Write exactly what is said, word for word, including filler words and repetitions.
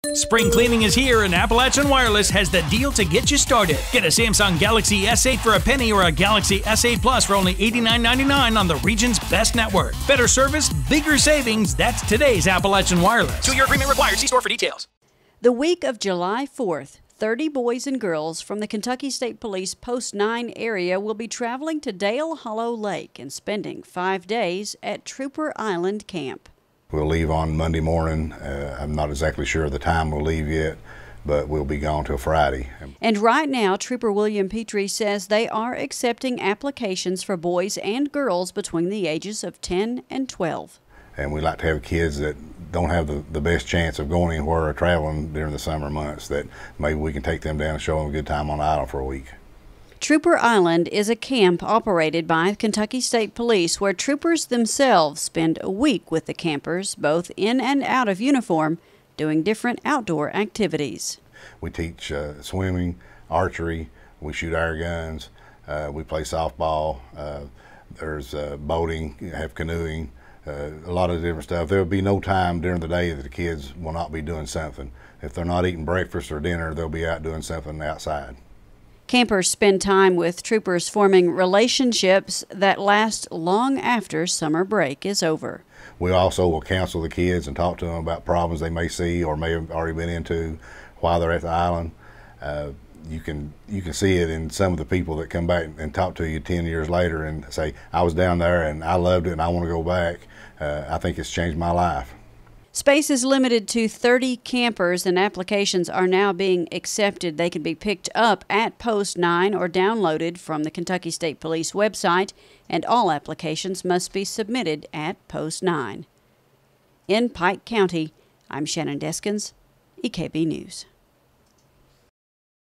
Spring cleaning is here, and Appalachian Wireless has the deal to get you started. Get a Samsung Galaxy S eight for a penny or a Galaxy S eight Plus for only eighty-nine ninety-nine on the region's best network. Better service, bigger savings. That's today's Appalachian Wireless. Two-year agreement required. See store for details. The week of July fourth, thirty boys and girls from the Kentucky State Police Post nine area will be traveling to Dale Hollow Lake and spending five days at Trooper Island Camp. We'll leave on Monday morning. Uh, I'm not exactly sure of the time we'll leave yet, but we'll be gone till Friday. And right now, Trooper William Petrie says they are accepting applications for boys and girls between the ages of ten and twelve. And we like to have kids that don't have the, the best chance of going anywhere or traveling during the summer months, that maybe we can take them down and show them a good time on the island for a week. Trooper Island is a camp operated by Kentucky State Police where troopers themselves spend a week with the campers, both in and out of uniform, doing different outdoor activities. We teach uh, swimming, archery, we shoot air guns, uh, we play softball, uh, there's uh, boating, have canoeing, uh, a lot of different stuff. There will be no time during the day that the kids will not be doing something. If they're not eating breakfast or dinner, they'll be out doing something outside. Campers spend time with troopers, forming relationships that last long after summer break is over. We also will counsel the kids and talk to them about problems they may see or may have already been into while they're at the island. Uh, you can you can see it in some of the people that come back and talk to you ten years later and say, I was down there and I loved it and I want to go back. Uh, I think it's changed my life. Space is limited to thirty campers, and applications are now being accepted. They can be picked up at Post nine or downloaded from the Kentucky State Police website, and all applications must be submitted at Post nine. In Pike County, I'm Shannon Deskins, E K B News.